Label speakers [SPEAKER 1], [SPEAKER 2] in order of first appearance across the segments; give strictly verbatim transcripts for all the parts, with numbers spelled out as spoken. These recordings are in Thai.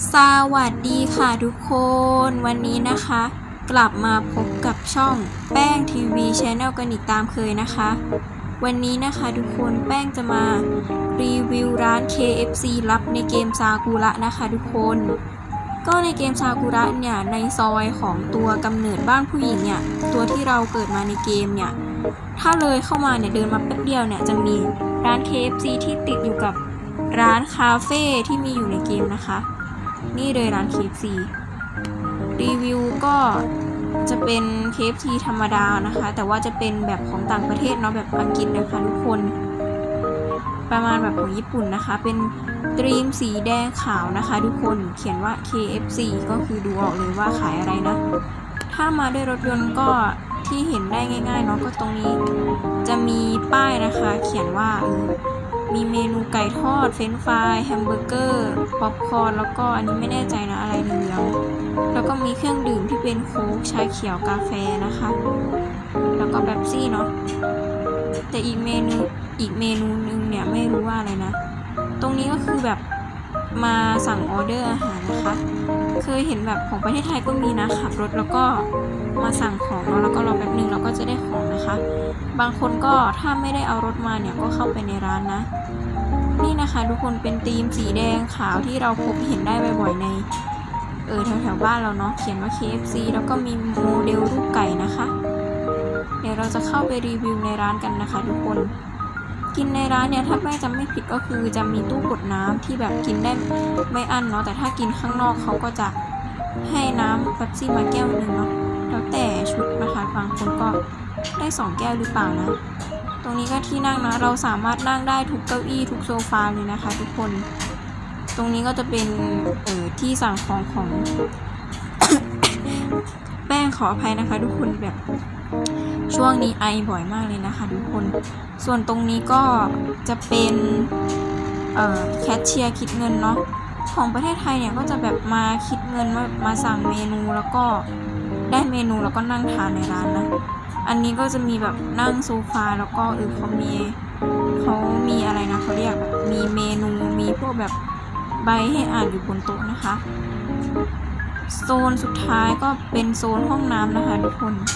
[SPEAKER 1] สวัสดีค่ะทุกคนวันนี้นะคะกลับมาพบกับช่องแป้งทีวีชาแนลกันอีกตามเคยนะคะวันนี้นะคะทุกคนแป้งจะมารีวิวร้าน เค เอฟ ซี ลับในเกมซากุระนะคะทุกคนก็ในเกมซากุระเนี่ยในซอยของตัวกำเนิดบ้านผู้หญิงเนี่ยตัวที่เราเกิดมาในเกมเนี่ยถ้าเลยเข้ามาเนี่ยเดินมาแป๊บเดียวเนี่ยจะมีร้าน เค เอฟ ซี ที่ติดอยู่กับร้านคาเฟ่ที่มีอยู่ในเกมนะคะนี่เลยร้าน เค เอฟ ซี รีวิวก็จะเป็น เค เอฟ ซี ธรรมดานะคะแต่ว่าจะเป็นแบบของต่างประเทศเนาะแบบอังกฤษนะคะทุกคนประมาณแบบของญี่ปุ่นนะคะเป็นตรีมสีแดงขาวนะคะทุกคนเขียนว่า เค เอฟ ซี ก็คือดูออกเลยว่าขายอะไรนะถ้ามาด้วยรถยนต์ก็ที่เห็นได้ง่ายๆเนาะก็ตรงนี้จะมีป้ายนะคะเขียนว่ามีเมนูไก่ทอดเฟรนช์ฟรายแฮมเบอร์เกอร์ป๊อปคอร์นแล้วก็อันนี้ไม่แน่ใจนะอะไรเหลืองแล้วก็มีเครื่องดื่มที่เป็นโค้กชาเขียวกาแฟนะคะแล้วก็เป๊ปซี่เนาะแต่อีกเมนูอีกเมนูนึงเนี่ยไม่รู้ว่าอะไรนะตรงนี้ก็คือแบบมาสั่งออเดอร์อาหารนะคะเคยเห็นแบบของประเทศไทยก็มีนะขับรถแล้วก็มาสั่งของแล้วก็รอแป๊บนึงแล้วก็จะได้ของนะคะบางคนก็ถ้าไม่ได้เอารถมาเนี่ยก็เข้าไปในร้านนะนี่นะคะทุกคนเป็นธีมสีแดงขาวที่เราพบเห็นได้บ่อยๆในเออแถวๆบ้านเราเนาะเขียนว่า เค เอฟ ซี แล้วก็มีโมเดลรูปไก่นะคะเดี๋ยวเราจะเข้าไปรีวิวในร้านกันนะคะทุกคนกินในร้านเนี่ยถ้าแม่จำไม่ผิดก็คือจะมีตู้กดน้ำที่แบบกินได้ไม่อั้นเนาะแต่ถ้ากินข้างนอกเขาก็จะให้น้ำเป๊ปซี่มาแก้วนึงเนาะแล้วแต่ชุดนะคะบางคนก็ได้สองแก้วหรือเปล่านะตรงนี้ก็ที่นั่งนะเราสามารถนั่งได้ทุกเก้าอี้ทุกโซฟาเลยนะคะทุกคนตรงนี้ก็จะเป็นเอ่อที่สั่งของของ แป้งขออภัยนะคะทุกคนแบบช่วงนี้ไอบ่อยมากเลยนะคะทุกคนส่วนตรงนี้ก็จะเป็นเอ่อแคชเชียร์คิดเงินเนาะของประเทศไทยเนี่ยก็จะแบบมาคิดเงินมามาสั่งเมนูแล้วก็ได้เมนูแล้วก็นั่งทานในร้านนะอันนี้ก็จะมีแบบนั่งโซฟาแล้วก็เออเขามีเขามีอะไรนะเขาเรียกแบบมีเมนูมีพวกแบบใบให้อ่านอยู่บนโต๊ะนะคะโซนสุดท้ายก็เป็นโซนห้องน้ำนะคะทุกคน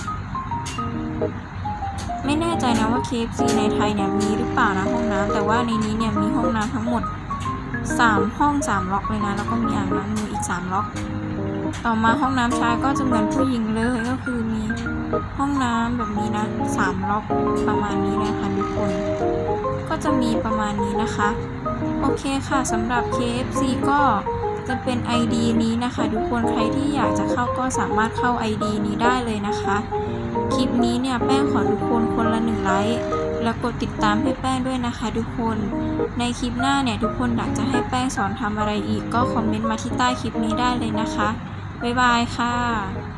[SPEAKER 1] ไม่แน่ใจนะว่า เค เอฟ ซี ในไทยเนี่ยมีหรือเปล่านะห้องน้ำแต่ว่าในนี้เนี่ยมีห้องน้ำทั้งหมดสามห้องสามล็อกเลยนะแล้วก็มีอ่างล้างมืออีกสามล็อกต่อมาห้องน้ำชายก็จะเหมือนผู้หญิงเลยก็คือมีห้องน้ำแบบนี้นะสามล็อกประมาณนี้นะคะทุกคนก็จะมีประมาณนี้นะคะโอเคค่ะสำหรับ เค เอฟ ซี ก็จะเป็น ไอ ดี นี้นะคะทุกคนใครที่อยากจะเข้าก็สามารถเข้า ไอ ดี นี้ได้เลยนะคะคลิปนี้เนี่ยแป้งขอทุกคนคนละหนึ่งไลค์แล้วกดติดตามให้แป้งด้วยนะคะทุกคนในคลิปหน้าเนี่ยทุกคนอยากจะให้แป้งสอนทำอะไรอีกก็คอมเมนต์มาที่ใต้คลิปนี้ได้เลยนะคะบ๊ายบายค่ะ